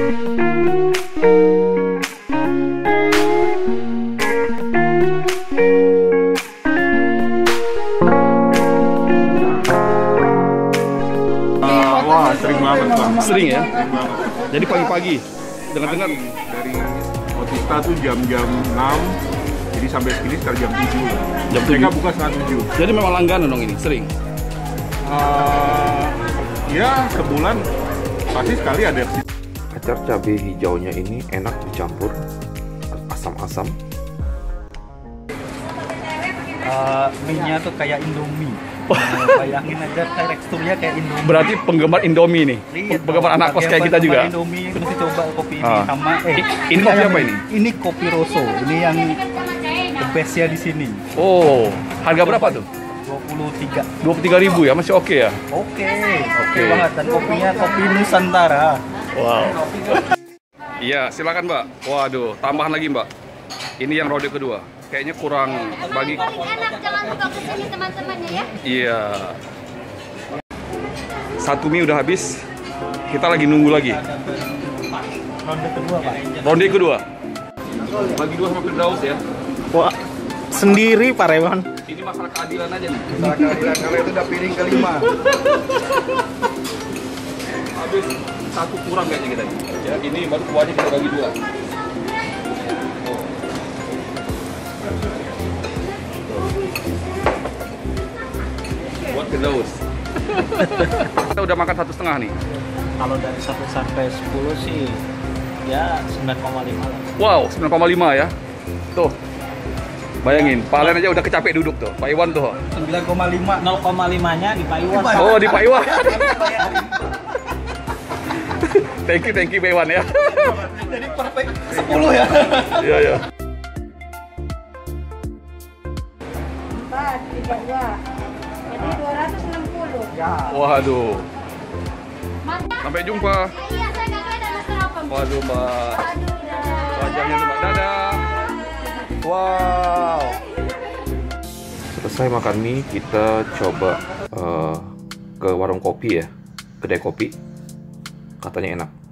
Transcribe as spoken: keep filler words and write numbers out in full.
Wah, sering banget Bang. Sering ya? Sering banget. Jadi pagi-pagi dengar-dengar dari Otista tuh jam-jam enam, jadi sampai sini sekitar jam tujuh. Jam Mereka tujuh. buka setengah tujuh. Jadi memang langganan dong ini, sering. Uh, ya sebulan pasti sekali ada. Acar cabai hijaunya ini enak dicampur asam-asam. Uh, mie-nya tuh kayak Indomie. Nah, bayangin aja kayak teksturnya kayak Indomie. Berarti penggemar Indomie nih. Iya, Penggemar anak kos kayak kita juga. Indomie mesti coba kopi ini Ah. sama eh Ini kopi apa ini? Ini kopi Rosso. Ini yang the best-nya di sini. Oh, harga berapa tuh? dua puluh tiga. dua puluh tiga ribu ya, masih oke ya? Oke, oke Oke. banget, dan kopinya kopi Nusantara. Wow. Iya, silakan Mbak. Waduh, tambahan lagi Mbak. Ini yang rode kedua. Kayaknya kurang bagi. Paling enak, jangan lupa kesini teman-temannya ya. Iya. Satu mie udah habis. Kita lagi nunggu lagi. Ronde kedua, Pak. Ronde kedua. Bagi dua sama Firdaus ya. Wah, sendiri Pak Rewan. Ini masalah keadilan aja nih. Masalah keadilan, kalau itu udah piring kelima. Habis satu kurang kayaknya kita. Ya, ini baru kuahnya kita bagi dua. Buat Firdaus. Kita udah makan satu setengah nih. Kalau dari satu sampai sepuluh sih ya sembilan koma lima lah. Wow, sembilan koma lima ya. Tuh. Bayangin, Pak Alen aja udah kecapek duduk tuh. Pak Iwan tuh. sembilan koma lima. nol koma lima-nya di Pak Iwan. Oh, di Pak Iwan. Thank you, thank you Pak Iwan ya. Jadi perfect sepuluh ya. Iya, iya. Empat, tiga, dua. Jadi dua ratus enam puluh. Ya. Waduh. Mantap. Sampai jumpa. Iya, saya nggak ada masalah apa. Waduh, Mbak. Aduh, dadah. Wajahnya tuh, Mbak. Dadah. Wow. Selesai makan mie, kita coba uh, ke warung kopi ya, kedai kopi. Katanya enak.